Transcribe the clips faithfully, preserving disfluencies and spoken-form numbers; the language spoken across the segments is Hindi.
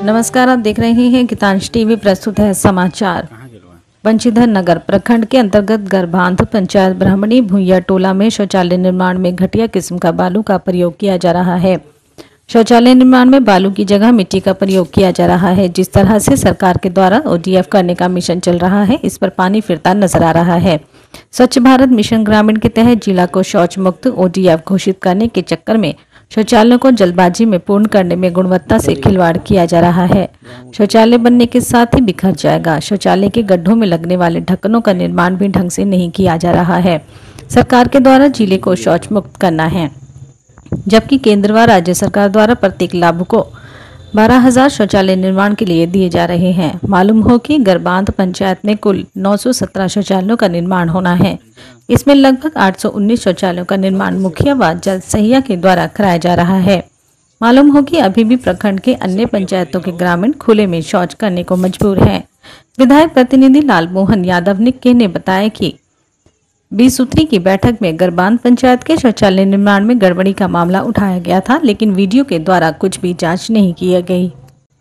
नमस्कार, आप देख रहे हैं गीतांश टीवी। प्रस्तुत है समाचार। बंशीधर नगर प्रखंड के अंतर्गत गरबांध पंचायत ब्राह्मणी भुइया टोला में शौचालय निर्माण में घटिया किस्म का बालू का प्रयोग किया जा रहा है। शौचालय निर्माण में बालू की जगह मिट्टी का प्रयोग किया जा रहा है। जिस तरह से सरकार के द्वारा ओडीएफ करने का मिशन चल रहा है, इस पर पानी फिरता नजर आ रहा है। स्वच्छ भारत मिशन ग्रामीण के तहत जिला को शौच मुक्त ओडीएफ घोषित करने के चक्कर में शौचालयों को जल्दबाजी में पूर्ण करने में गुणवत्ता से खिलवाड़ किया जा रहा है। शौचालय बनने के साथ ही बिखर जाएगा। शौचालय के गड्ढों में लगने वाले ढक्कनों का निर्माण भी ढंग से नहीं किया जा रहा है। सरकार के द्वारा जिले को शौच मुक्त करना है, जबकि केंद्र व राज्य सरकार द्वारा प्रत्येक लाभुक को बारह हजार शौचालय निर्माण के लिए दिए जा रहे हैं। मालूम हो कि गरबांध पंचायत में कुल नौ सौ सत्रह शौचालयों का निर्माण होना है। इसमें लगभग आठ सौ उन्नीस शौचालयों का निर्माण मुखिया व जल सहिया के द्वारा कराया जा रहा है। मालूम हो कि अभी भी प्रखंड के अन्य पंचायतों के ग्रामीण खुले में शौच करने को मजबूर हैं। विधायक प्रतिनिधि लालमोहन यादव निक्के ने बताया कि बीस सूत्री की बैठक में गरबांध पंचायत के शौचालय निर्माण में गड़बड़ी का मामला उठाया गया था, लेकिन वीडियो के द्वारा कुछ भी जांच नहीं की गई।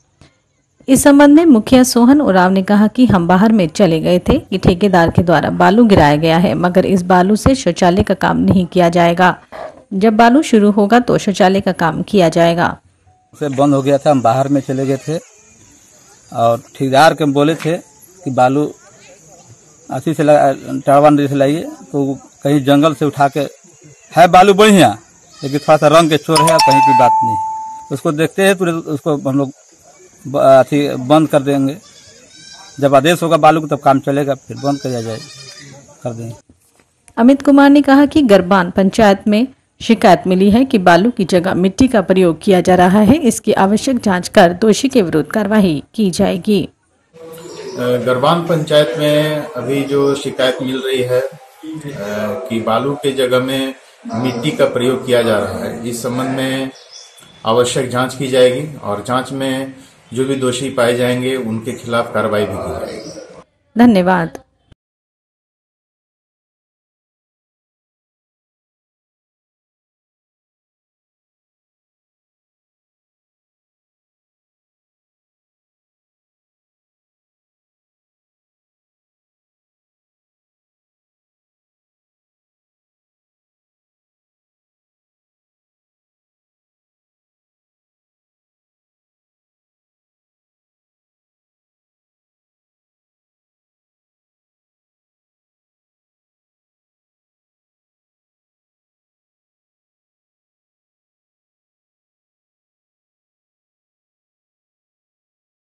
इस संबंध में मुखिया सोहन उराव ने कहा कि हम बाहर में चले गए थे कि ठेकेदार के द्वारा बालू गिराया गया है, मगर इस बालू से शौचालय का काम नहीं किया जाएगा। जब बालू शुरू होगा तो शौचालय का काम किया जाएगा। से बंद हो गया था, हम बाहर में चले गए थे और ठेकेदार के बोले थे कि बालू अच्छी से टाड़वा नदी से लाइए, तो कहीं जंगल से उठा के है बालू बढ़िया, लेकिन थोड़ा सा रंग के चोर है, कहीं की बात नहीं। उसको देखते हैं पूरे, उसको हम लोग अथी बंद कर देंगे। जब आदेश होगा बालू का तब काम चलेगा, फिर बंद किया जाए कर देंगे। अमित कुमार ने कहा कि गरबांध पंचायत में शिकायत मिली है कि बालू की जगह मिट्टी का प्रयोग किया जा रहा है। इसकी आवश्यक जाँच कर दोषी के विरुद्ध कार्रवाई की जाएगी। गरबांध पंचायत में अभी जो शिकायत मिल रही है कि बालू के जगह में मिट्टी का प्रयोग किया जा रहा है, इस संबंध में आवश्यक जांच की जाएगी और जांच में जो भी दोषी पाए जाएंगे उनके खिलाफ कार्रवाई भी की जाएगी। धन्यवाद।